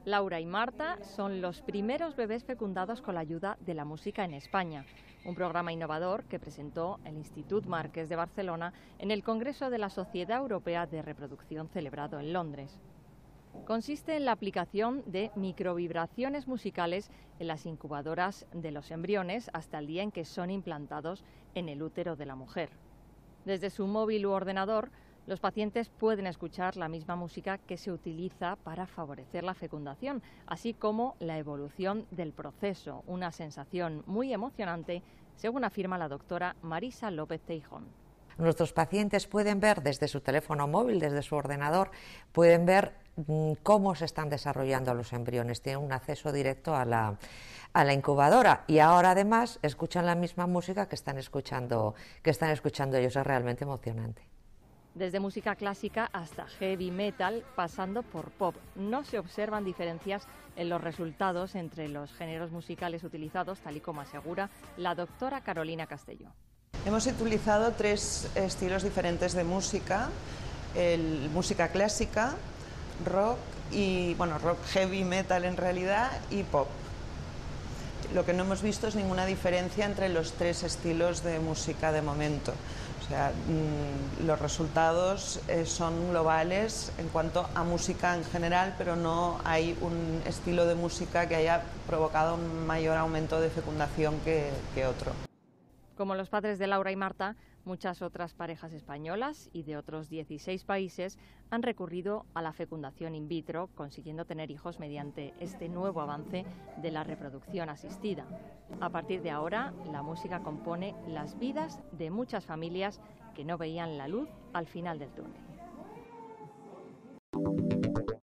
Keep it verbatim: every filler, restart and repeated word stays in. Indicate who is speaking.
Speaker 1: Laura y Marta son los primeros bebés fecundados con la ayuda de la música en España, un programa innovador que presentó el Institut Marquès de Barcelona en el Congreso de la Sociedad Europea de Reproducción celebrado en Londres. Consiste en la aplicación de microvibraciones musicales en las incubadoras de los embriones hasta el día en que son implantados en el útero de la mujer. Desde su móvil u ordenador, los pacientes pueden escuchar la misma música que se utiliza para favorecer la fecundación, así como la evolución del proceso, una sensación muy emocionante, según afirma la doctora Marisa López Teijón.
Speaker 2: Nuestros pacientes pueden ver desde su teléfono móvil, desde su ordenador, pueden ver cómo se están desarrollando los embriones, tienen un acceso directo a la, a la incubadora y ahora además escuchan la misma música que están escuchando, que están escuchando ellos. Es realmente emocionante.
Speaker 1: Desde música clásica hasta heavy metal, pasando por pop, no se observan diferencias en los resultados entre los géneros musicales utilizados, tal y como asegura la doctora Carolina Castelló.
Speaker 3: Hemos utilizado tres estilos diferentes de música, el, música clásica, rock y, bueno, rock heavy metal en realidad y pop. Lo que no hemos visto es ninguna diferencia entre los tres estilos de música de momento. O sea, mmm, los resultados eh, son globales en cuanto a música en general, pero no hay un estilo de música que haya provocado un mayor aumento de fecundación que, que otro.
Speaker 1: Como los padres de Laura y Marta, muchas otras parejas españolas y de otros dieciséis países han recurrido a la fecundación in vitro, consiguiendo tener hijos mediante este nuevo avance de la reproducción asistida. A partir de ahora, la música compone las vidas de muchas familias que no veían la luz al final del túnel.